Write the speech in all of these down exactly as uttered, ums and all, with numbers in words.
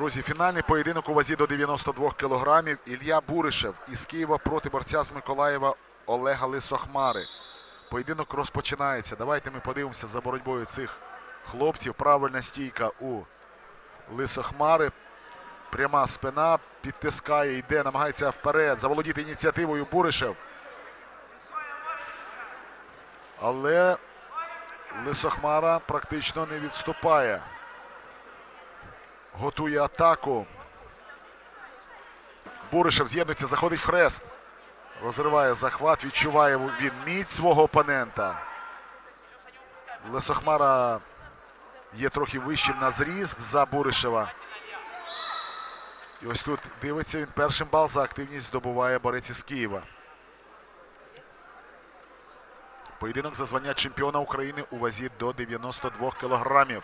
Друзі, фінальний поєдинок у вазі до дев'яноста двох кілограмів. Ілля Буришев із Києва проти борця з Миколаєва Олега Лисохмари. Поєдинок розпочинається. Давайте ми подивимося за боротьбою цих хлопців. Правильна стійка у Лисохмари. Пряма спина, підтискає, йде, намагається вперед заволодіти ініціативою Буришев. Але Лисохмара практично не відступає. Готує атаку. Буришев з'єднується, заходить в хрест. Розриває захват, відчуває він міць свого опонента. Лисохмара є трохи вищим на зріст за Буришева. І ось тут дивиться він, першим бал за активність здобуває борець із Києва. Поєдинок за звання чемпіона України у вазі до дев'яноста двох кілограмів.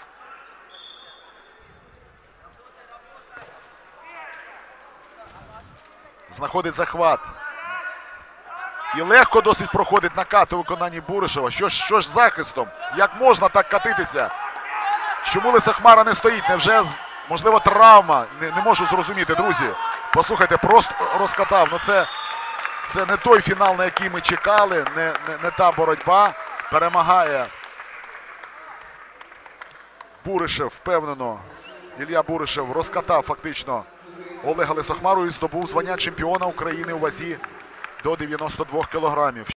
Знаходить захват. І легко досить проходить накат у виконанні Буришева. Що ж, що ж з захистом? Як можна так катитися? Чому Лисохмара не стоїть? Невже, можливо, травма? Не, не можу зрозуміти, друзі. Послухайте, просто розкатав. Ну це, це не той фінал, на який ми чекали. Не, не, не та боротьба. Перемагає Буришев, впевнено. Ілля Буришев розкатав фактично Олега Лисохмару і здобув звання чемпіона України у вазі до дев'яноста двох кілограмів.